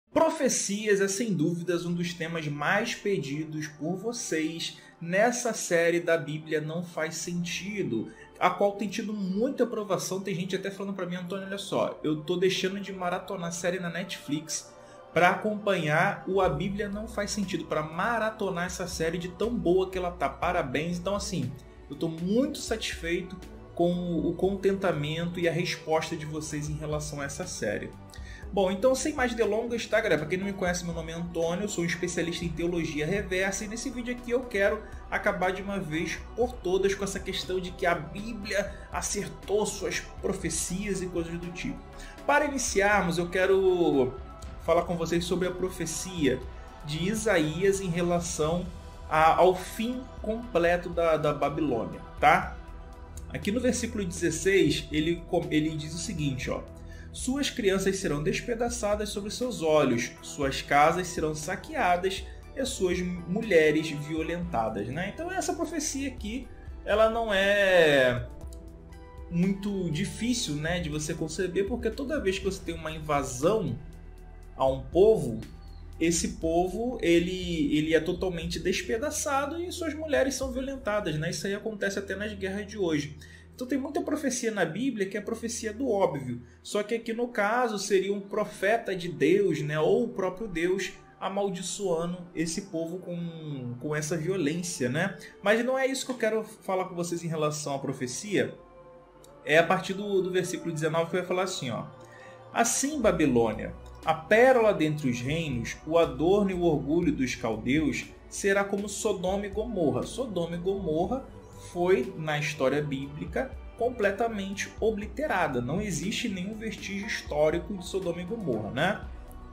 Profecias é sem dúvidas um dos temas mais pedidos por vocês nessa série da Bíblia Não Faz Sentido, a qual tem tido muita aprovação. Tem gente até falando para mim, Antônio, olha só, eu tô deixando de maratonar a série na Netflix para acompanhar A Bíblia Não Faz Sentido, para maratonar essa série de tão boa que ela tá. Parabéns. Então assim, eu tô muito satisfeito com o contentamento e a resposta de vocês em relação a essa série. Bom, então sem mais delongas, tá, galera? Para quem não me conhece, meu nome é Antônio, eu sou um especialista em teologia reversa e nesse vídeo aqui eu quero acabar de uma vez por todas com essa questão de que a Bíblia acertou suas profecias e coisas do tipo. Para iniciarmos, eu quero falar com vocês sobre a profecia de Isaías em relação ao fim completo da Babilônia, tá? Aqui no versículo 16, ele diz o seguinte, ó: suas crianças serão despedaçadas sobre seus olhos, suas casas serão saqueadas e suas mulheres violentadas, né? Então essa profecia aqui, ela não é muito difícil, né, de você conceber, porque toda vez que você tem uma invasão a um povo, esse povo ele é totalmente despedaçado e suas mulheres são violentadas, né? Isso aí acontece até nas guerras de hoje. Então tem muita profecia na Bíblia que é a profecia do óbvio, só que aqui no caso seria um profeta de Deus, né, ou o próprio Deus amaldiçoando esse povo com essa violência, né? Mas não é isso que eu quero falar com vocês em relação à profecia. É a partir do versículo 19 que vai falar assim, ó: assim, Babilônia, a pérola dentre os reinos, o adorno e o orgulho dos caldeus, será como Sodoma e Gomorra. Sodoma e Gomorra foi, na história bíblica, completamente obliterada. Não existe nenhum vestígio histórico de Sodoma e Gomorra, né?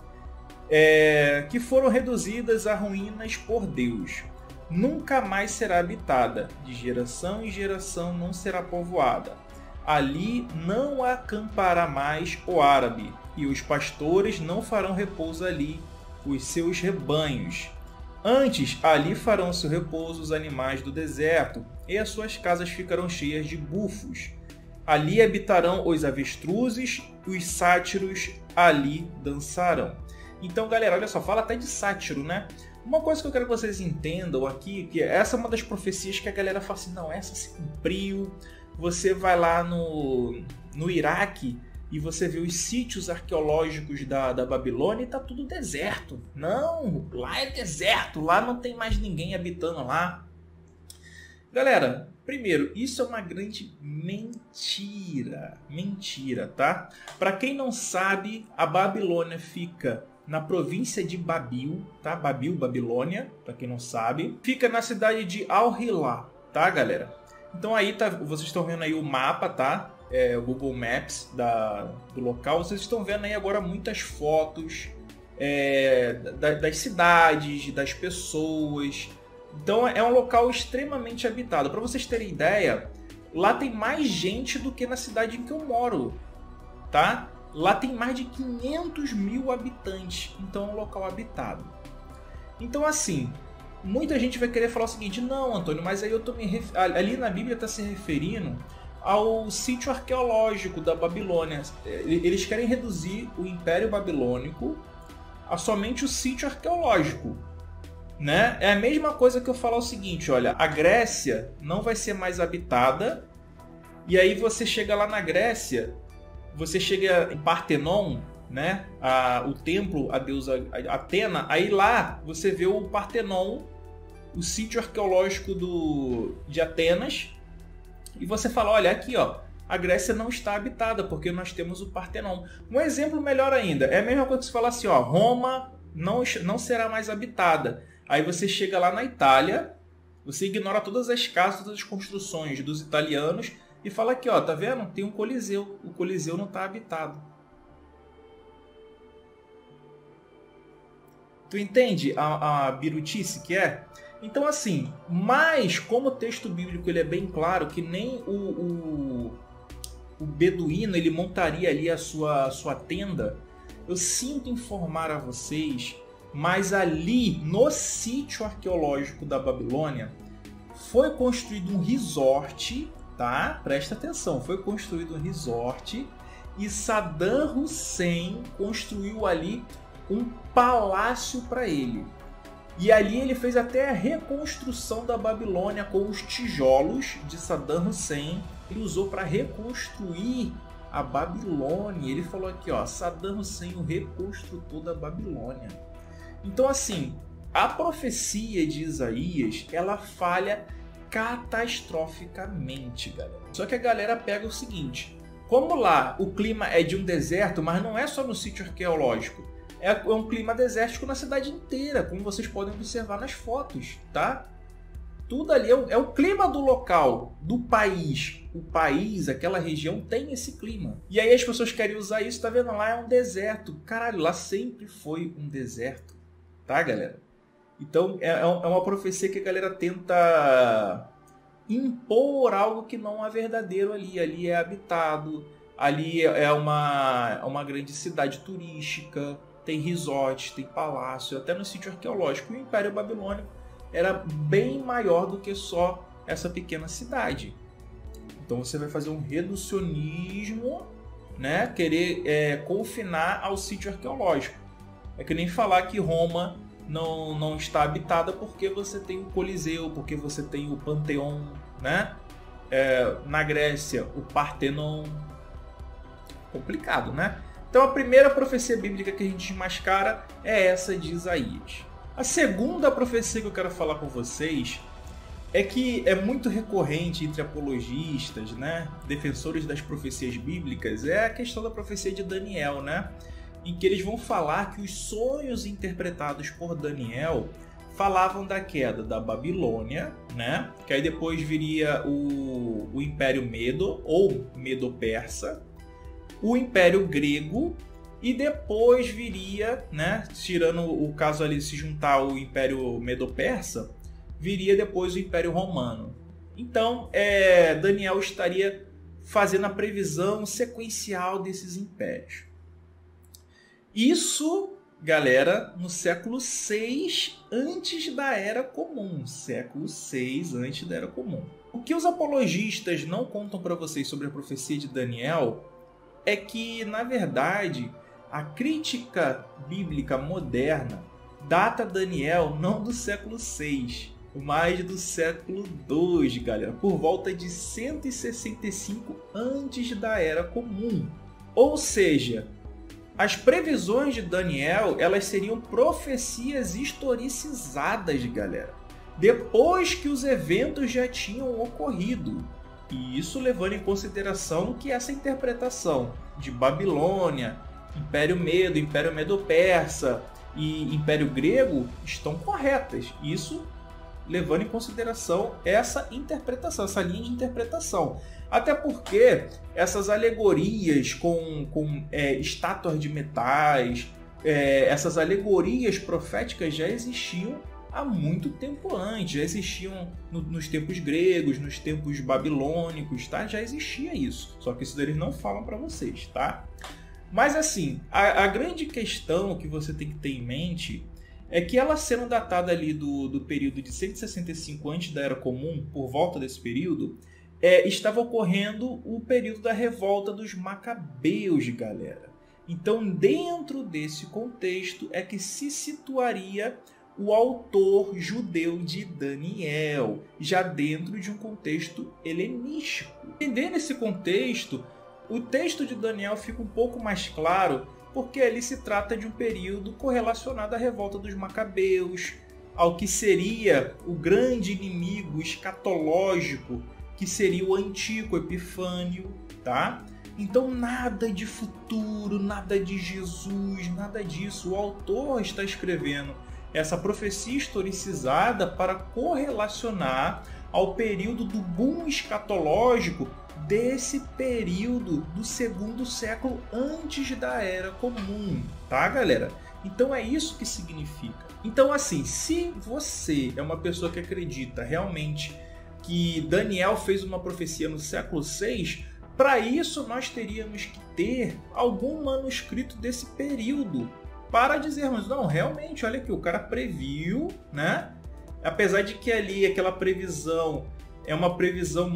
Que foram reduzidas a ruínas por Deus. Nunca mais será habitada, de geração em geração não será povoada. Ali não acampará mais o árabe, e os pastores não farão repouso ali os seus rebanhos. Antes, ali farão seu repouso os animais do deserto, e as suas casas ficarão cheias de bufos. Ali habitarão os avestruzes, os sátiros ali dançarão. Então, galera, olha só, fala até de sátiro, né? Uma coisa que eu quero que vocês entendam aqui, que essa é uma das profecias que a galera fala assim, não, essa se cumpriu. Você vai lá no Iraque e você vê os sítios arqueológicos da Babilônia e tá tudo deserto. Não, lá é deserto, lá não tem mais ninguém habitando lá. Galera, primeiro, isso é uma grande mentira. Mentira, tá? Para quem não sabe, a Babilônia fica na província de Babil, tá? Babilônia, para quem não sabe. Fica na cidade de Al-Hilá, tá, galera? Então aí tá, vocês estão vendo aí o mapa, tá? O Google Maps do local. Vocês estão vendo aí agora muitas fotos das cidades, das pessoas. Então é um local extremamente habitado. Para vocês terem ideia, lá tem mais gente do que na cidade em que eu moro, tá? Lá tem mais de 500 mil habitantes. Então é um local habitado. Então assim, muita gente vai querer falar o seguinte, não, Antônio, mas aí eu tô ali na Bíblia está se referindo ao sítio arqueológico da Babilônia. Eles querem reduzir o Império Babilônico a somente o sítio arqueológico, né? É a mesma coisa que eu falar o seguinte, olha, a Grécia não vai ser mais habitada, e aí você chega lá na Grécia, você chega em Partenon, né? O templo a deusa Atena, aí lá você vê o Partenon, o sítio arqueológico de Atenas, e você fala, olha, aqui ó, a Grécia não está habitada, porque nós temos o Partenon. Um exemplo melhor ainda, é a mesma coisa que você fala assim, ó, Roma não será mais habitada. Aí você chega lá na Itália, você ignora todas as casas, todas as construções dos italianos, e fala aqui, ó, tá vendo? Tem um Coliseu, o Coliseu não está habitado. Tu entende a birutice que é? Então assim, mas como o texto bíblico ele é bem claro que nem o beduíno ele montaria ali a sua tenda, eu sinto informar a vocês, mas ali no sítio arqueológico da Babilônia foi construído um resort, tá? Presta atenção, foi construído um resort e Saddam Hussein construiu ali um palácio para ele. E ali ele fez até a reconstrução da Babilônia com os tijolos de Saddam Hussein. Ele usou para reconstruir a Babilônia. Ele falou aqui, ó, Saddam Hussein, o reconstrutor da Babilônia. Então, assim, a profecia de Isaías, ela falha catastroficamente, galera. Só que a galera pega o seguinte, como lá o clima é de um deserto, mas não é só no sítio arqueológico, é um clima desértico na cidade inteira, como vocês podem observar nas fotos, tá? Tudo ali é o clima do local, do país. O país, aquela região tem esse clima. E aí as pessoas querem usar isso, tá vendo? Lá é um deserto. Caralho, lá sempre foi um deserto, tá, galera? Então é uma profecia que a galera tenta impor algo que não é verdadeiro ali. Ali é habitado, ali é uma grande cidade turística, tem resorts, tem palácio, até no sítio arqueológico. O Império Babilônico era bem maior do que só essa pequena cidade. Então você vai fazer um reducionismo, né? Querer confinar ao sítio arqueológico. É que nem falar que Roma não está habitada porque você tem o Coliseu, porque você tem o Panteão, né? Na Grécia, o Partenon. Complicado, né? Então a primeira profecia bíblica que a gente desmascara é essa de Isaías. A segunda profecia que eu quero falar com vocês é que é muito recorrente entre apologistas, né, defensores das profecias bíblicas, é a questão da profecia de Daniel, né, em que eles vão falar que os sonhos interpretados por Daniel falavam da queda da Babilônia, né, que aí depois viria o Império Medo ou Medo-Persa, o Império Grego, e depois viria, né, tirando o caso ali se juntar o Império Medo-Persa, viria depois o Império Romano. Então, Daniel estaria fazendo a previsão sequencial desses impérios. Isso, galera, no século 6 antes da Era Comum. Século 6 antes da Era Comum. O que os apologistas não contam para vocês sobre a profecia de Daniel é que, na verdade, a crítica bíblica moderna data Daniel não do século 6, mas do século 2, galera, por volta de 165 antes da Era Comum. Ou seja, as previsões de Daniel, elas seriam profecias historicizadas, galera, depois que os eventos já tinham ocorrido. E isso levando em consideração que essa interpretação de Babilônia, Império Medo, Império Medo-Persa e Império Grego estão corretas. Isso levando em consideração essa interpretação, essa linha de interpretação. Até porque essas alegorias com estátuas de metais, essas alegorias proféticas já existiam há muito tempo antes, já existiam nos tempos gregos, nos tempos babilônicos, tá? Já existia isso, só que isso eles não falam para vocês, tá? Mas assim, a grande questão que você tem que ter em mente é que ela sendo datada ali do período de 165 antes da Era Comum, por volta desse período, estava ocorrendo o período da revolta dos Macabeus, galera. Então, dentro desse contexto é que se situaria o autor judeu de Daniel, já dentro de um contexto helenístico. Entendendo esse contexto, o texto de Daniel fica um pouco mais claro, porque ali se trata de um período correlacionado à revolta dos Macabeus, ao que seria o grande inimigo escatológico, que seria o Antíoco Epifânio, tá? Então nada de futuro, nada de Jesus, nada disso. O autor está escrevendo essa profecia historicizada para correlacionar ao período do boom escatológico desse período do segundo século antes da Era Comum, tá, galera? Então é isso que significa. Então, assim, se você é uma pessoa que acredita realmente que Daniel fez uma profecia no século 6, para isso nós teríamos que ter algum manuscrito desse período para dizermos, não, realmente, olha aqui, o cara previu, né? Apesar de que ali aquela previsão é uma previsão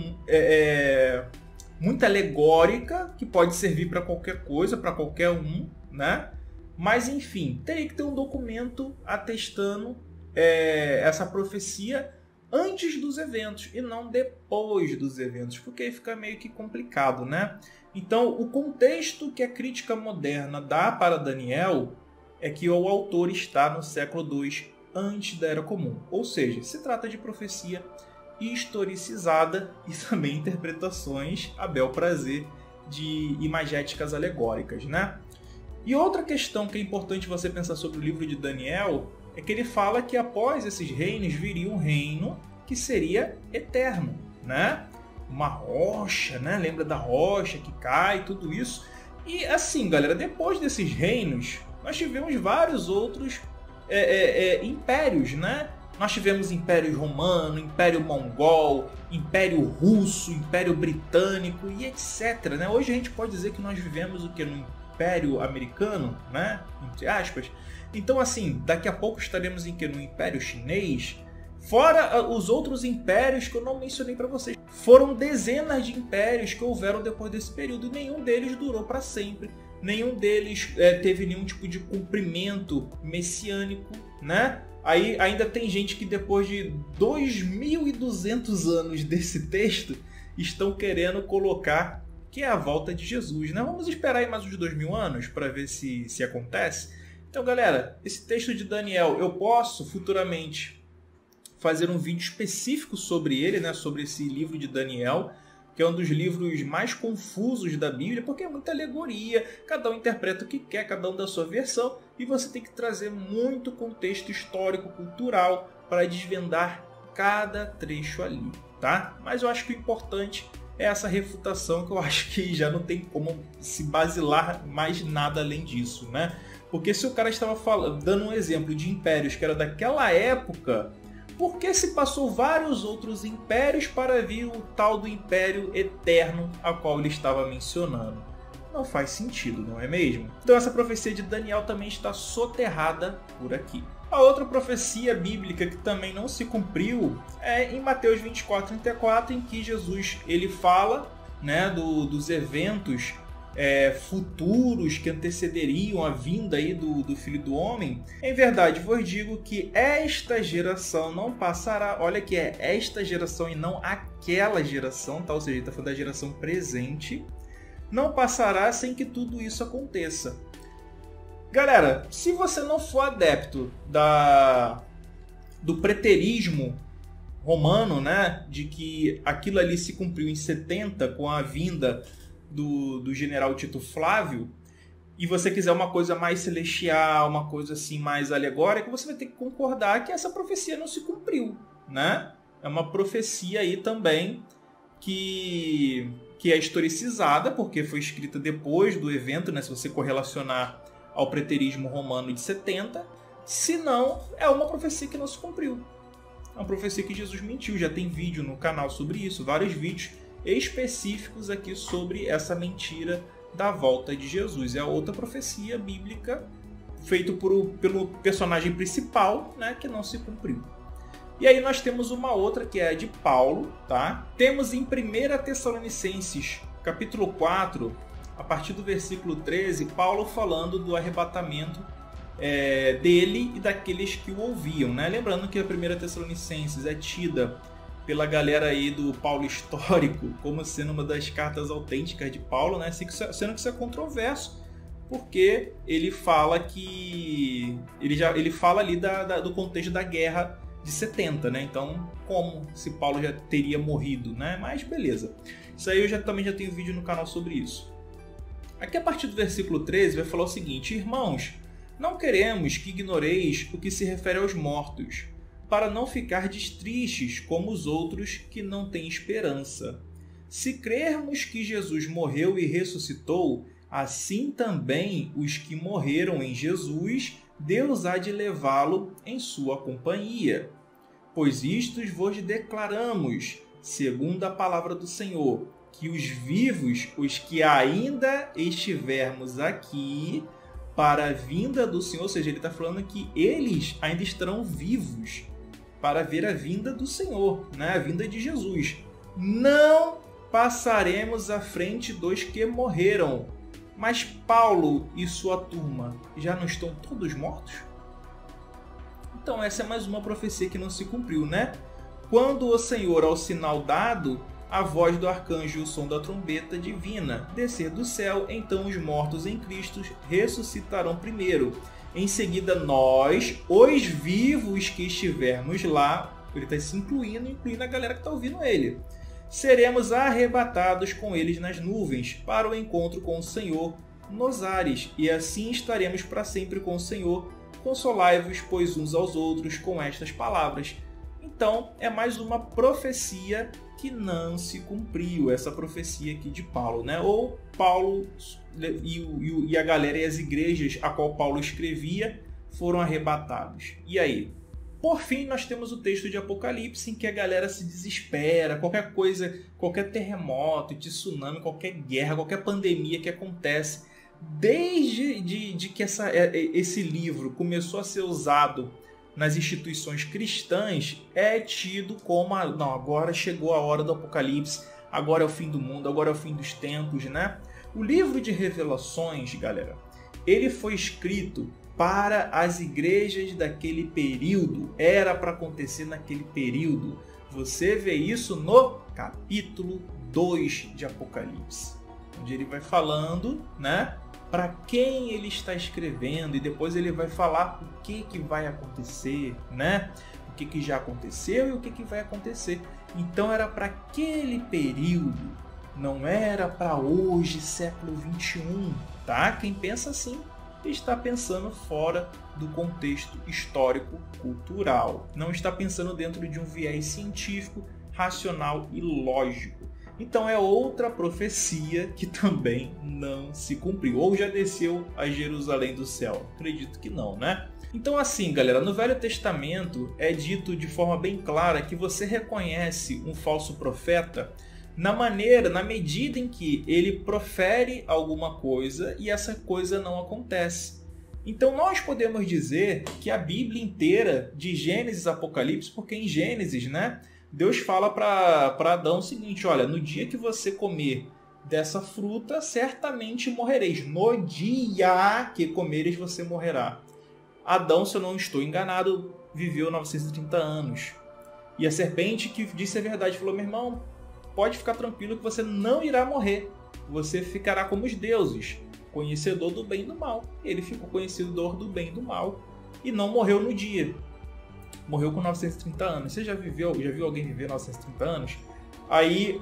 muito alegórica, que pode servir para qualquer coisa, para qualquer um, né? Mas enfim, teria que ter um documento atestando essa profecia antes dos eventos e não depois dos eventos, porque aí fica meio que complicado, né? Então, o contexto que a crítica moderna dá para Daniel é que o autor está no século II antes da Era Comum, ou seja, se trata de profecia historicizada e também interpretações a bel prazer de imagéticas alegóricas, né? E outra questão que é importante você pensar sobre o livro de Daniel é que ele fala que após esses reinos viria um reino que seria eterno, né? Uma rocha, né? Lembra da rocha que cai, tudo isso. E assim, galera, depois desses reinos, nós tivemos vários outros impérios, né? Nós tivemos Império Romano, Império Mongol, Império Russo, Império Britânico e etc, né? Hoje a gente pode dizer que nós vivemos o que no Império Americano, né? Entre aspas. Então, assim, daqui a pouco estaremos em que? No Império Chinês. Fora os outros impérios que eu não mencionei para vocês. Foram dezenas de impérios que houveram depois desse período e nenhum deles durou para sempre. Nenhum deles teve nenhum tipo de cumprimento messiânico, né? Aí ainda tem gente que depois de 2.200 anos desse texto estão querendo colocar que é a volta de Jesus, né? Vamos esperar aí mais uns 2.000 anos para ver se acontece. Então, galera, esse texto de Daniel, eu posso futuramente fazer um vídeo específico sobre ele, né? Sobre esse livro de Daniel, que é um dos livros mais confusos da Bíblia, porque é muita alegoria, cada um interpreta o que quer, cada um da sua versão, e você tem que trazer muito contexto histórico, cultural, para desvendar cada trecho ali, tá? Mas eu acho que o importante é essa refutação, que eu acho que já não tem como se basilar mais nada além disso, né? Porque se o cara estava dando um exemplo de impérios que era daquela época, por que se passou vários outros impérios para vir o tal do Império Eterno a qual ele estava mencionando? Não faz sentido, não é mesmo? Então essa profecia de Daniel também está soterrada por aqui. A outra profecia bíblica que também não se cumpriu é em Mateus 24:34, em que Jesus ele fala, né, dos eventos futuros que antecederiam a vinda aí do Filho do Homem. Em verdade vos digo que esta geração não passará. Olha que é esta geração e não aquela geração, tá? Ou seja, ele está falando da geração presente. Não passará sem que tudo isso aconteça. Galera, se você não for adepto do preterismo romano, né, de que aquilo ali se cumpriu em 70 com a vinda do general Tito Flávio, e você quiser uma coisa mais celestial, uma coisa assim mais alegórica, você vai ter que concordar que essa profecia não se cumpriu, né? É uma profecia aí também que é historicizada, porque foi escrita depois do evento, né? Se você correlacionar ao preterismo romano de 70, se não, é uma profecia que não se cumpriu. É uma profecia que Jesus mentiu. Já tem vídeo no canal sobre isso, vários vídeos específicos aqui sobre essa mentira da volta de Jesus. É a outra profecia bíblica feita pelo personagem principal, né, que não se cumpriu. E aí nós temos uma outra que é a de Paulo, tá? Temos em 1 Tessalonicenses, capítulo 4, a partir do versículo 13, Paulo falando do arrebatamento dele e daqueles que o ouviam, né? Lembrando que a 1 Tessalonicenses é tida pela galera aí do Paulo histórico como sendo uma das cartas autênticas de Paulo, né? Sendo que isso é controverso, porque ele fala que ele fala ali do contexto da guerra de 70, né? Então, como se Paulo já teria morrido, né? Mas beleza. Isso aí eu também já tenho vídeo no canal sobre isso. Aqui a partir do versículo 13 vai falar o seguinte: irmãos, não queremos que ignoreis o que se refere aos mortos, para não ficardes tristes como os outros que não têm esperança. Se crermos que Jesus morreu e ressuscitou, assim também os que morreram em Jesus, Deus há de levá-lo em sua companhia. Pois isto vos declaramos, segundo a palavra do Senhor, que os vivos, os que ainda estivermos aqui, para a vinda do Senhor, ou seja, ele está falando que eles ainda estarão vivos para ver a vinda do Senhor, né? A vinda de Jesus. Não passaremos à frente dos que morreram, Mas Paulo e sua turma já não estão todos mortos? Então essa é mais uma profecia que não se cumpriu, né? Quando o Senhor, ao sinal dado, a voz do arcanjo e o som da trombeta divina descer do céu, então os mortos em Cristo ressuscitarão primeiro. Em seguida nós, os vivos que estivermos lá, ele está se incluindo a galera que está ouvindo ele, seremos arrebatados com eles nas nuvens para o encontro com o Senhor nos ares, e assim estaremos para sempre com o Senhor. Consolai-vos, pois, uns aos outros com estas palavras. Então, é mais uma profecia que não se cumpriu, essa profecia aqui de Paulo, né? Ou Paulo e a galera e as igrejas a qual Paulo escrevia foram arrebatados. E aí? Por fim, nós temos o texto de Apocalipse em que a galera se desespera, qualquer coisa, qualquer terremoto, tsunami, qualquer guerra, qualquer pandemia que acontece, desde que esse livro começou a ser usado nas instituições cristãs, é tido como, não, agora chegou a hora do Apocalipse, agora é o fim do mundo, agora é o fim dos tempos, né? O livro de Revelações, galera, ele foi escrito para as igrejas daquele período, era para acontecer naquele período. Você vê isso no capítulo 2 de Apocalipse, onde ele vai falando, né, para quem ele está escrevendo, e depois ele vai falar o que vai acontecer, né? O que já aconteceu e o que vai acontecer. Então era para aquele período, não era para hoje, século 21, tá? Quem pensa assim está pensando fora do contexto histórico-cultural. Não está pensando dentro de um viés científico, racional e lógico. Então é outra profecia que também não se cumpriu. Ou já desceu a Jerusalém do céu? Acredito que não, né? Então assim, galera, no Velho Testamento é dito de forma bem clara que você reconhece um falso profeta na medida em que ele profere alguma coisa e essa coisa não acontece. Então nós podemos dizer que a Bíblia inteira, de Gênesis a Apocalipse, porque em Gênesis, né, Deus fala para Adão o seguinte: olha, no dia que você comer dessa fruta, certamente morrereis. No dia que comeres, você morrerá. Adão, se eu não estou enganado, viveu 930 anos. E a serpente, que disse a verdade, falou: meu irmão, pode ficar tranquilo que você não irá morrer. Você ficará como os deuses, conhecedor do bem e do mal. Ele ficou conhecedor do bem e do mal e não morreu no dia. Morreu com 930 anos. Você já viu alguém viver 930 anos? Aí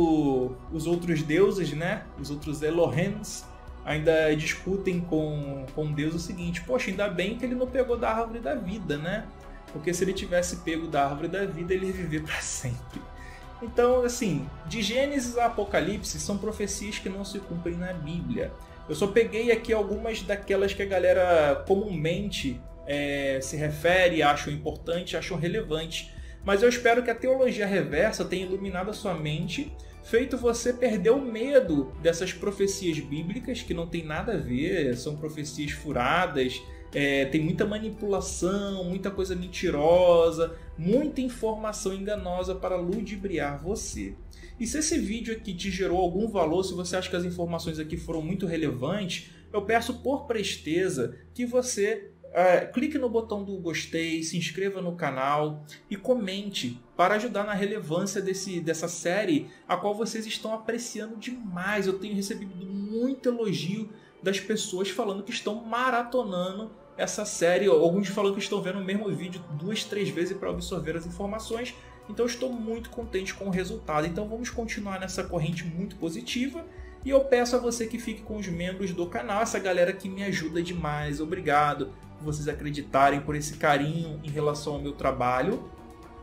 os outros deuses, né? Os outros Elohims ainda discutem com Deus o seguinte: poxa, ainda bem que ele não pegou da árvore da vida, né? Porque se ele tivesse pego da árvore da vida, ele ia viver para sempre. Então, assim, de Gênesis a Apocalipse são profecias que não se cumprem na Bíblia. Eu só peguei aqui algumas daquelas que a galera comumente se refere, acham importante, acham relevante. Mas eu espero que a teologia reversa tenha iluminado a sua mente, feito você perder o medo dessas profecias bíblicas que não tem nada a ver, são profecias furadas, tem muita manipulação, muita coisa mentirosa, muita informação enganosa para ludibriar você. E se esse vídeo aqui te gerou algum valor, se você acha que as informações aqui foram muito relevantes, eu peço por presteza que você clique no botão do gostei, se inscreva no canal e comente para ajudar na relevância dessa série, a qual vocês estão apreciando demais. Eu tenho recebido muito elogio das pessoas falando que estão maratonando essa série, alguns falando que estão vendo o mesmo vídeo 2, 3 vezes para absorver as informações. Então eu estou muito contente com o resultado. Então vamos continuar nessa corrente muito positiva. E eu peço a você que fique com os membros do canal, essa galera que me ajuda demais. Obrigado por vocês acreditarem, por esse carinho em relação ao meu trabalho.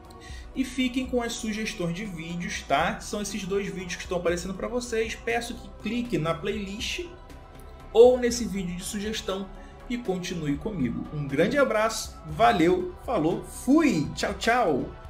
E fiquem com as sugestões de vídeos, tá? São esses 2 vídeos que estão aparecendo para vocês. Peço que clique na playlist ou nesse vídeo de sugestão e continue comigo. Um grande abraço, valeu, falou, fui, tchau, tchau!